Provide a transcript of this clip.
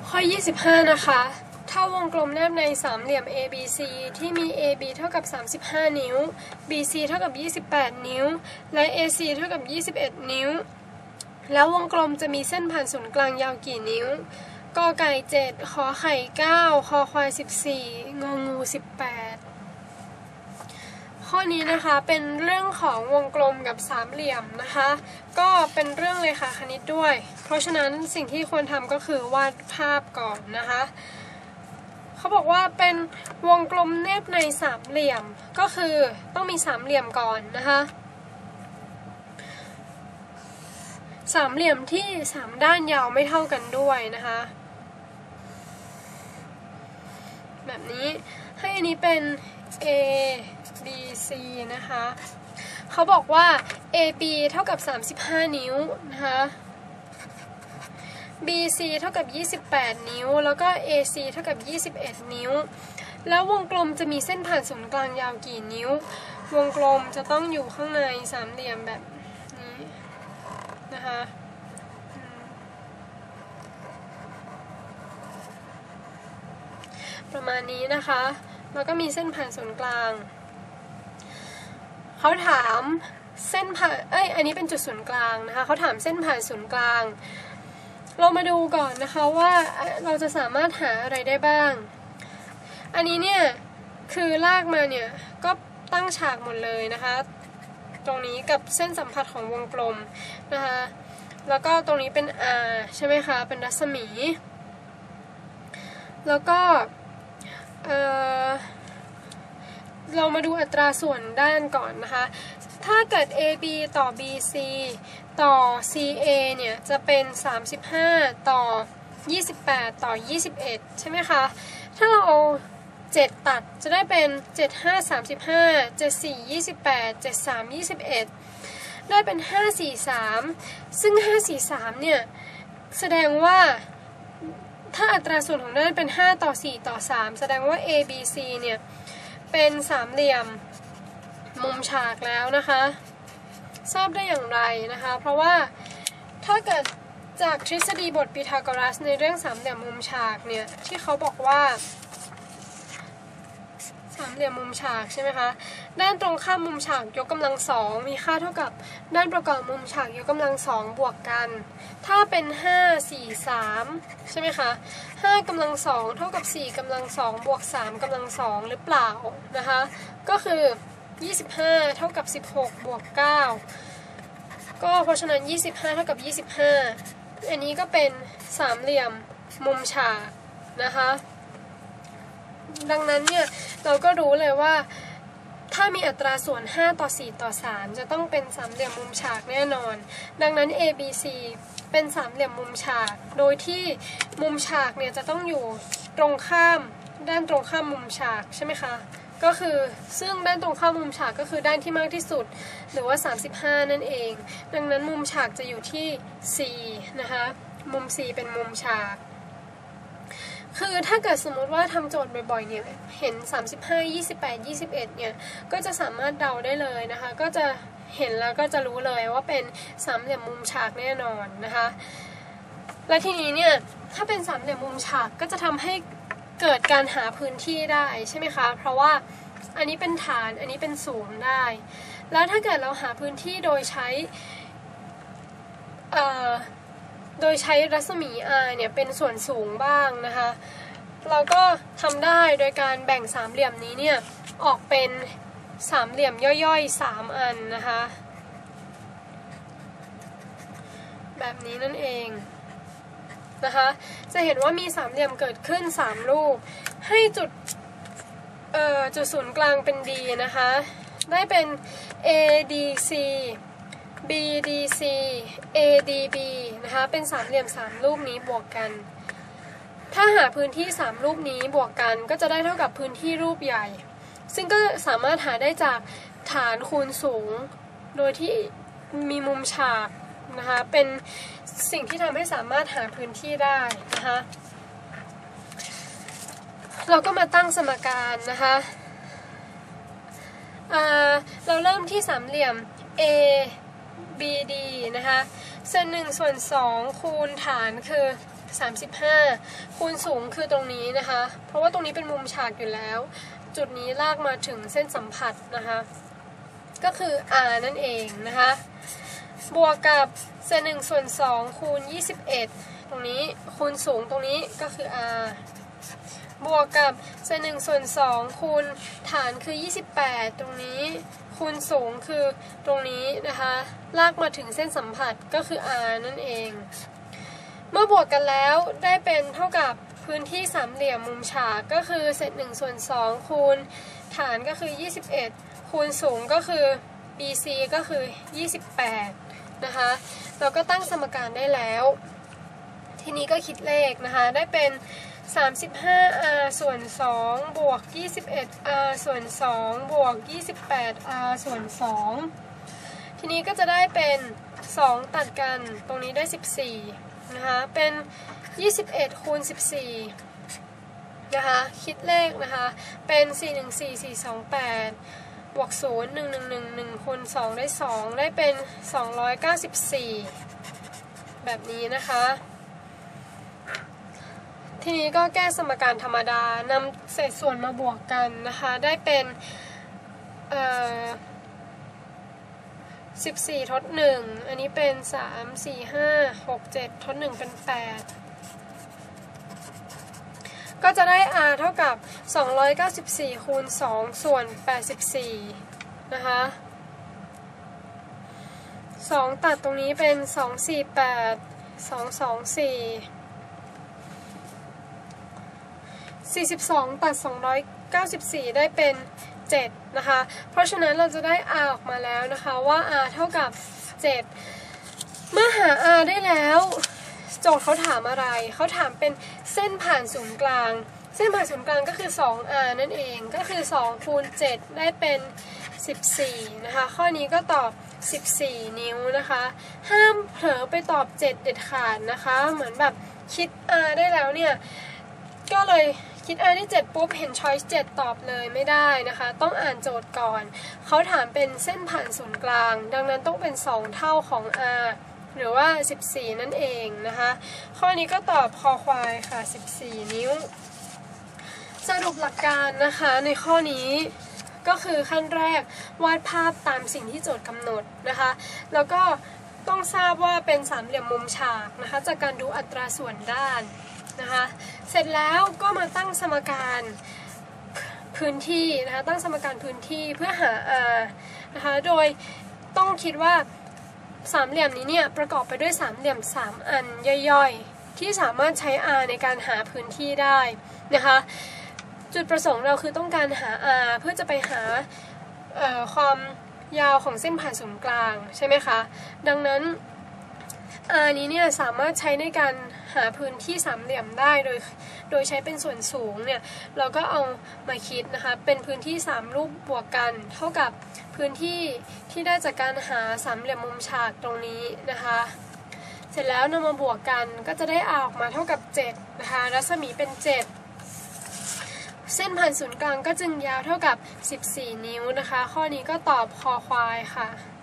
ข้อ25นะคะถ้าวงกลมแนบในสามเหลี่ยม ABC ที่มี AB เท่ากับ35นิ้ว BC เท่ากับ28นิ้วและ AC เท่ากับ21นิ้วแล้ววงกลมจะมีเส้นผ่านศูนย์กลางยาวกี่นิ้วกอไก่7ขอไข่9คอควาย14งองู18ข้อนี้นะคะเป็นเรื่องของวงกลมกับสามเหลี่ยมนะคะก็เป็นเรื่องเลขาคณิตด้วยเพราะฉะนั้นสิ่งที่ควรทำก็คือวาดภาพก่อนนะคะเขาบอกว่าเป็นวงกลมแนบในสามเหลี่ยมก็คือต้องมีสามเหลี่ยมก่อนนะคะสามเหลี่ยมที่3ด้านยาวไม่เท่ากันด้วยนะคะแบบนี้ให้อันนี้เป็น A B C นะคะเขาบอกว่า AB เท่ากับ35นิ้วนะคะ BC เท่ากับ28นิ้วแล้วก็ AC เท่ากับ21นิ้วแล้ววงกลมจะมีเส้นผ่านศูนย์กลางยาวกี่นิ้ววงกลมจะต้องอยู่ข้างในสามเหลี่ยมแบบนี้นะคะประมาณนี้นะคะแล้วก็มีเส้นผ่านศูนย์กลางเขาถามเส้นผ่านอันนี้เป็นจุดศูนย์กลางนะคะเขาถามเส้นผ่านศูนย์กลางเรามาดูก่อนนะคะว่าเราจะสามารถหาอะไรได้บ้างอันนี้เนี่ยคือลากมาเนี่ยก็ตั้งฉากหมดเลยนะคะตรงนี้กับเส้นสัมผัสของวงกลมนะคะแล้วก็ตรงนี้เป็น R ใช่ไหมคะเป็นรัศมีแล้วก็เรามาดูอัตราส่วนด้านก่อนนะคะถ้าเกิด AB ต่อ BC ต่อ CA เนี่ยจะเป็น35ต่อ28ต่อ21ใช่ไหมคะถ้าเราเอา7ตัดจะได้เป็น75 35 74 28 73 21ได้เป็น543ซึ่ง543เนี่ยแสดงว่าถ้าอัตราส่วนของด้านเป็น5ต่อ4ต่อ3แสดงว่า ABC เนี่ยเป็นสามเหลี่ยมมุมฉากแล้วนะคะทราบได้อย่างไรนะคะเพราะว่าถ้าเกิดจากทฤษฎีบทพีทาโกรัสในเรื่องสามเหลี่ยมมุมฉากเนี่ยที่เขาบอกว่าสามเหลี่ยมมุมฉากใช่ไหมคะด้านตรงข้ามมุมฉากยกกำลัง2มีค่าเท่ากับด้านประกอบมุมฉากยกกำลัง2บวกกันถ้าเป็น5 4 3ใช่ไหมคะ5กำลัง2เท่ากับ4กำลัง2บวก3กำลัง2หรือเปล่านะคะก็คือ25เท่ากับ16บวก9ก็เพราะฉะนั้น25เท่ากับ25อันนี้ก็เป็นสามเหลี่ยมมุมฉากนะคะดังนั้นเนี่ยเราก็รู้เลยว่าถ้ามีอัตราส่วน5ต่อ4ต่อ3จะต้องเป็นสามเหลี่ยมมุมฉากแน่นอนดังนั้น ABC เป็นสามเหลี่ยมมุมฉากโดยที่มุมฉากเนี่ยจะต้องอยู่ตรงข้ามด้านตรงข้ามมุมฉากใช่ไหมคะก็คือซึ่งด้านตรงข้ามมุมฉากก็คือด้านที่มากที่สุดหรือว่า35นั่นเองดังนั้นมุมฉากจะอยู่ที่ C นะคะมุม C เป็นมุมฉากคือถ้าเกิดสมมติว่าทำโจทย์บ่อยๆเนี่ยเห็น35 28 21เนี่ยก็จะสามารถเดาได้เลยนะคะก็จะเห็นแล้วก็จะรู้เลยว่าเป็นสามเหลี่ยมมุมฉากแน่นอนนะคะและทีนี้เนี่ยถ้าเป็นสามเหลี่ยมมุมฉากก็จะทำให้เกิดการหาพื้นที่ได้ใช่ไหมคะเพราะว่าอันนี้เป็นฐานอันนี้เป็นศูนย์ได้แล้วถ้าเกิดเราหาพื้นที่โดยใช้รัศมี R เนี่ยเป็นส่วนสูงบ้างนะคะเราก็ทำได้โดยการแบ่งสามเหลี่ยมนี้เนี่ยออกเป็นสามเหลี่ยมย่อยๆ3อันนะคะแบบนี้นั่นเองนะคะจะเห็นว่ามีสามเหลี่ยมเกิดขึ้น3รูปให้จุดศูนย์กลางเป็น D นะคะได้เป็น ADC BDC ADB นะคะเป็นสามเหลี่ยม3รูปนี้บวกกันถ้าหาพื้นที่3รูปนี้บวกกันก็จะได้เท่ากับพื้นที่รูปใหญ่ซึ่งก็สามารถหาได้จากฐานคูณสูงโดยที่มีมุมฉากนะคะเป็นสิ่งที่ทำให้สามารถหาพื้นที่ได้นะคะเราก็มาตั้งสมการนะคะเราเริ่มที่สามเหลี่ยม A BD นะคะส่วน1ส่วน2คูณฐานคือ 35คูณสูงคือตรงนี้นะคะเพราะว่าตรงนี้เป็นมุมฉากอยู่แล้วจุดนี้ลากมาถึงเส้นสัมผัสนะคะก็คือ r นั่นเองนะคะบวกกับเศษ1ส่วน2คูณ21ตรงนี้คูณสูงตรงนี้ก็คือ r บวกกับเศษ1ส่วน2คูณฐานคือ28ตรงนี้คูณสูงคือตรงนี้นะคะลากมาถึงเส้นสัมผัสก็คือ r นั่นเองเมื่อบวกกันแล้วได้เป็นเท่ากับพื้นที่สามเหลี่ยมมุมฉากก็คือเศษ1ส่วน2คูณฐานก็คือ21คูณสูงก็คือ BC ก็คือ28นะคะเราก็ตั้งสมการได้แล้วทีนี้ก็คิดเลขนะคะได้เป็น35r ส่วน2บวก 21r ส่วน2บวก 28r ส่วน2ทีนี้ก็จะได้เป็น2ตัดกันตรงนี้ได้14นะคะเป็น21คูณ14นะคะคิดเลขนะคะเป็น414428บวก0 1111คูณ2ได้2ได้เป็น294แบบนี้นะคะทีนี้ก็แก้สมการธรรมดานำเศษส่วนมาบวกกันนะคะได้เป็น14ทด1อันนี้เป็น3 4 5 6 7ทด1เป็น8ก็จะได้ r เท่ากับ294คูณ2ส่วน84นะคะ2ตัดตรงนี้เป็น248 224 42ตัด294ได้เป็น7นะคะเพราะฉะนั้นเราจะได้ r ออกมาแล้วนะคะว่า r เท่ากับ7เมื่อหา r ได้แล้วโจทย์เขาถามอะไรเขาถามเป็นเส้นผ่านศูนย์กลางเส้นผ่านศูนย์กลางก็คือ 2r นั่นเองก็คือ2คูณ7ได้เป็น14นะคะข้อนี้ก็ตอบ14นิ้วนะคะห้ามเผลอไปตอบ7เด็ดขาดนะคะเหมือนแบบคิด r ได้แล้วเนี่ยก็เลยคิด r ที่7ปุ๊บเห็น choice 7ตอบเลยไม่ได้นะคะต้องอ่านโจทย์ก่อนเขาถามเป็นเส้นผ่านศูนย์กลางดังนั้นต้องเป็น2เท่าของ r หรือว่า14นั่นเองนะคะข้อนี้ก็ตอบคอควายค่ะ14นิ้วสรุปหลักการนะคะในข้อนี้ก็คือขั้นแรกวาดภาพตามสิ่งที่โจทย์กำหนดนะคะแล้วก็ต้องทราบว่าเป็นสามเหลี่ยมมุมฉากนะคะจากการดูอัตราส่วนด้านนะคะเสร็จแล้วก็มาตั้งสมการพื้นที่นะคะตั้งสมการพื้นที่เพื่อหา r นะคะโดยต้องคิดว่าสามเหลี่ยมนี้เนี่ยประกอบไปด้วยสามเหลี่ยม3อันย่อยๆที่สามารถใช้ r ในการหาพื้นที่ได้นะคะจุดประสงค์เราคือต้องการหา r เพื่อจะไปหาความยาวของเส้นผ่านศูนย์กลางใช่ไหมคะดังนั้น r นี้เนี่ยสามารถใช้ในการหาพื้นที่สามเหลี่ยมได้โดยใช้เป็นส่วนสูงเนี่ยเราก็เอามาคิดนะคะเป็นพื้นที่3รูปบวกกันเท่ากับพื้นที่ที่ได้จากการหาสามเหลี่ยมมุมฉากตรงนี้นะคะเสร็จแล้วนำมาบวกกันก็จะได้ r ออกมาเท่ากับ7นะคะรัศมีเป็น7เส้นผ่านศูนย์กลางก็จึงยาวเท่ากับ14นิ้วนะคะข้อนี้ก็ตอบคอควายค่ะ